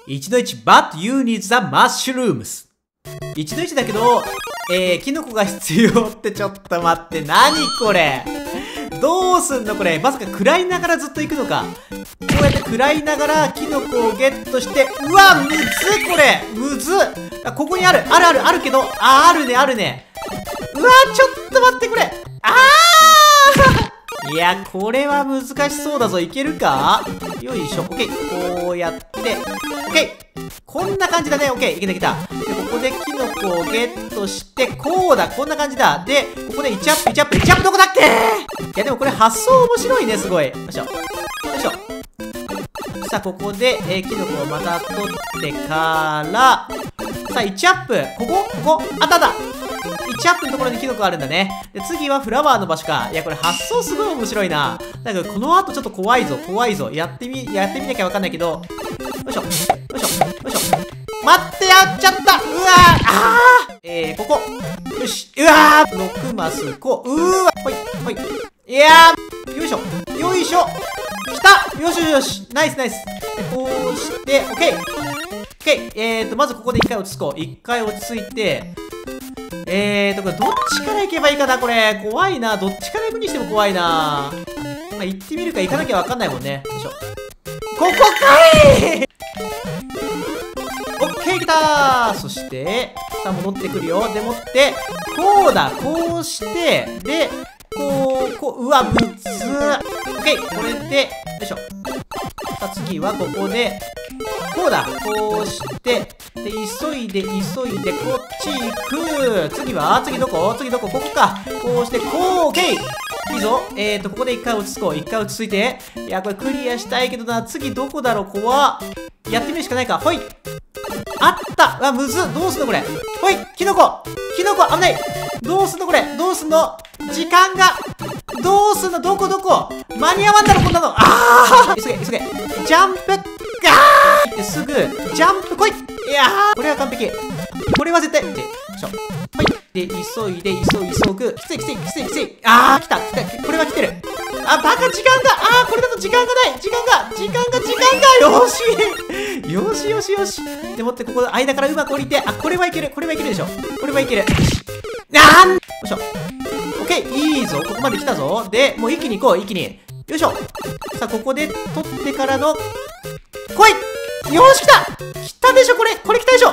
一の一 but you need the mushrooms。一の一だけど、キノコが必要ってちょっと待って、何これどうすんのこれ。まさか食らいながらずっと行くのか。こうやって食らいながらキノコをゲットして、うわ、むずっこれむずっ。あ、ここにあるあるけど、あるねうわ、ちょっと待ってこれ。いや、これは難しそうだぞ。いけるか。よいしょ。オッケー。こうやって、オッケー。こんな感じだね。オッケー。いけたいけた。で、ここでキノコをゲットして、こうだ。こんな感じだ。で、ここで1アップどこだっけ。いや、でもこれ発想面白いね。すごい。よいしょ。さあ、ここで、キノコをまた取ってから、さあ、1アップ。ここあった1アップのところにキノコがあるんだね。で、次はフラワーの場所か。いや、これ発想すごい面白いな。だけど、この後ちょっと怖いぞ。やってみなきゃわかんないけど。よいしょ。待って、やっちゃった。うわー、ここ。よし。うわー !6 マス、こう。うわほい。いやー、よいしょ。来たよし。ナイス。こうして、オッケー。まずここで1回落ち着こう。1回落ち着いて、これどっちから行けばいいかなこれ。怖いな。どっちから行くにしても怖いな。まあ、行ってみるか行かなきゃわかんないもんね。よいしょ。ここかいオッケー、来たー。そして、さあ戻ってくるよ。でもって、こうだ。こうして、で、うわ、むずー。オッケー。これで、よいしょ。さあ次はここで、こうだ。こうして、で、急いで、こっち行く。次どこここか。こうして、オッケー。いいぞ。ここで一回落ち着いて。いや、これクリアしたいけどな。次どこだろう、怖っ。やってみるしかないか。ほい。あった。うわ、むずっ。どうすんのこれ。ほい。キノコ危ない。どうすんのこれ。時間が。どうすんのどこ間に合わんだろ、こんなの。急げ。ジャンプ。ってすぐ、ジャンプ来い。いやー、これは完璧。これは絶対。で、はい。で、急ぐ。きつい。来た。これは来てる。バカ、時間が。これだと時間がない。時間が。よし。でもって、ここ、間からうまく降りて、これはいけるでしょ。よいしょ。オッケー、いいぞ。ここまで来たぞ。で、もう一気に行こう。よいしょ。さあ、ここで取ってからの、来い。よーし、来たでしょ、これ来たでしょ。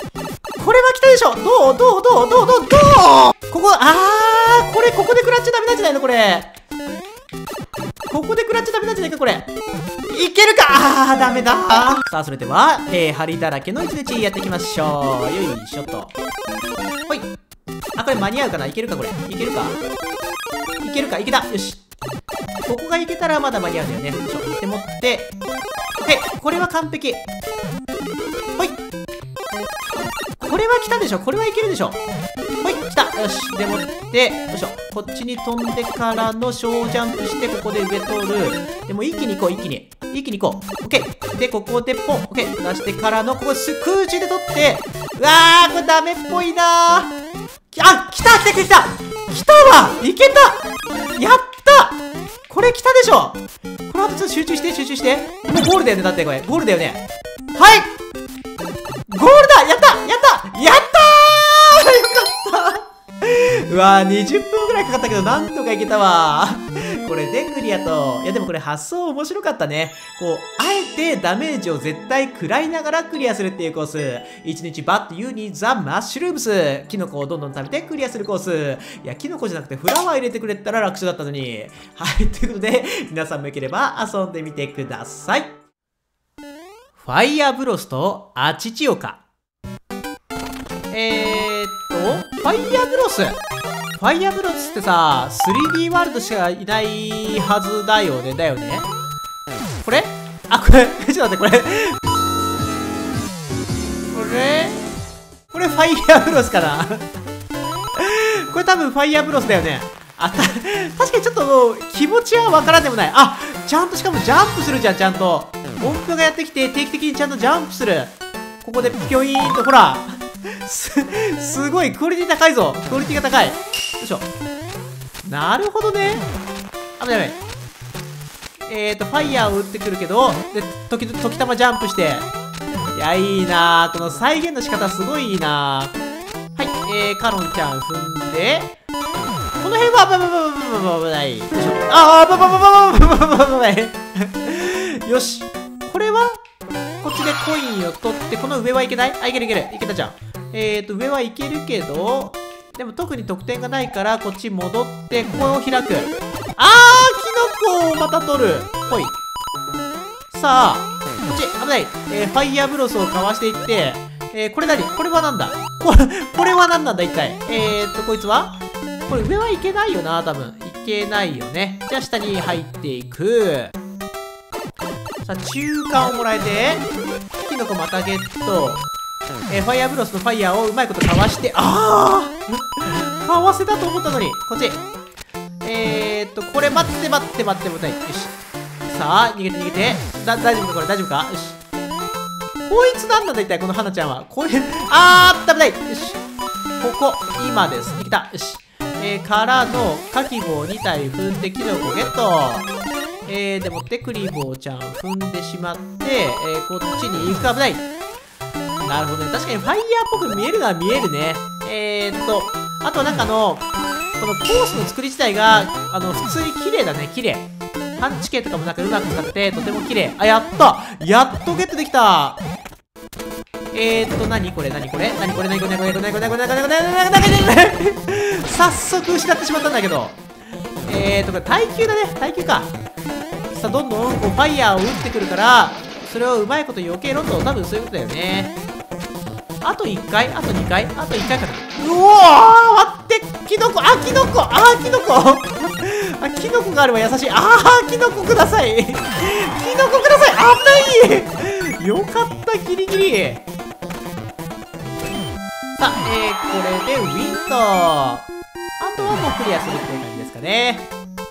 どうここで食らっちゃダメなんじゃないのこれ。ここで食らっちゃダメなんじゃないかこれ。いけるか。ダメだ。さあ、それでは、針だらけの一日やっていきましょう。よいしょと。ほい。これ間に合うかな。いけるかこれ。いけた。よし。ここがいけたらまだ間に合うんだよね。よいしょ。でもって、OK。これは完璧。ほい。これは来たでしょ。これはいけるでしょ。ほい、来た。よし。でもって、よいしょ。こっちに飛んでからの小ジャンプして、ここで上通る。でも一気に行こう。OK。で、ここでポン。OK。出してからの、ここ空中で取って、うわー、これダメっぽいなー。来たわ。いけた。やったこれ来たでしょ。この後ちょっと集中して。もうゴールだよね。だってこれ。ゴールだよね。はい、ゴールだ。やったー。よかったうわー、20分ぐらいかかったけど、なんとかいけたわこれでクリアと。いや、でもこれ発想面白かったね。あえてダメージを絶対食らいながらクリアするっていうコース。1日バット You need the mushrooms。キノコをどんどん食べてクリアするコース。いや、キノコじゃなくてフラワー入れてくれたら楽勝だったのに。はい、ということで、皆さんもよければ遊んでみてください。ファイヤーブロスとアチチオカ。ファイヤーブロスってさ、3D ワールドしかいないはずだよね。これこれちょっと待って、これファイヤーブロスかなこれ多分ファイヤーブロスだよね。確かにちょっと気持ちはわからんでもない。ちゃんとしかもジャンプするじゃん、ちゃんと。音符がやってきて定期的にちゃんとジャンプする。ここでピョイーンと、ほらすごいクオリティ高いぞ。クオリティが高い。よいしょ。なるほどね。やばい。ファイヤーを打ってくるけど、で、時たまジャンプして。 いや、いいなー。この再現の仕方すごいいいなー。はい、カロンちゃん踏んで、この辺は危ない。よいしょ。あー、危ない。よし。これは、こっちでコインを取って、この上はいけない？あ、いけるいける。いけたじゃん。上はいけるけど、でも特に得点がないから、こっち戻って、ここを開く。あー、キノコをまた取る。ほい。さあ、こっち、危ない。ファイヤーブロスをかわしていって、これ何？これはなんだ？これは何なんだ一体。こいつはこれ上はいけないよな、多分。いけないよね。じゃあ下に入っていく。さあ、中間をもらえて、キノコまたゲット。ファイヤーブロスのファイヤーをうまいことかわして、かわせたと思ったのに、こっち。これ待って。よし。さあ、逃げて。大丈夫かこれ、大丈夫か？よし。こいつなんなんだ一体、この花ちゃんは。危ない。よし。ここ、今です。いけた。よし。からの、かき棒2体踏んで、キノコゲット。でもってクリボーちゃん踏んでしまって、こっちに行く。危ない。なるほどね。確かにファイヤーっぽく見えるのは見えるね。あとなんかこのコースの作り自体が、普通に綺麗だね。綺麗。パンチ系とかもなんかうまく使って、とても綺麗。あ、やったやっとゲットできた。何これ早速失ってしまったんだけど。これ耐久だね。耐久か。さあ、どんどんこうファイヤーを打ってくるから、それをうまいこと避けろと、多分そういうことだよね。あと1回あと2回あと1回かな。うおー待ってキノコキノコキノコがあれば優しい。キノコくださいキノコください。危ないよかったギリギリ。さあ、これでウィンとあとはもうクリアするっていう感じですかね。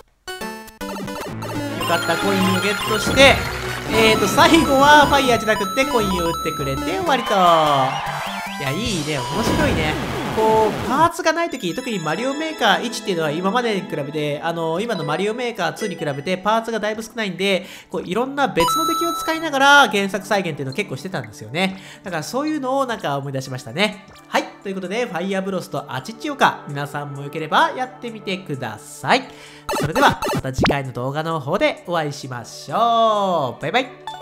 よかった、コインをゲットして、最後はファイヤーじゃなくてコインを打ってくれて終わりと。いや、いいね、面白いね。こう、パーツがないとき、特にマリオメーカー1っていうのは今までに比べて、今のマリオメーカー2に比べてパーツがだいぶ少ないんで、こう、いろんな別の敵を使いながら原作再現っていうのを結構してたんですよね。だからそういうのをなんか思い出しましたね。はい。ということで、ファイヤーブロスとアチチオカ、皆さんもよければやってみてください。それでは、また次回の動画の方でお会いしましょう。バイバイ。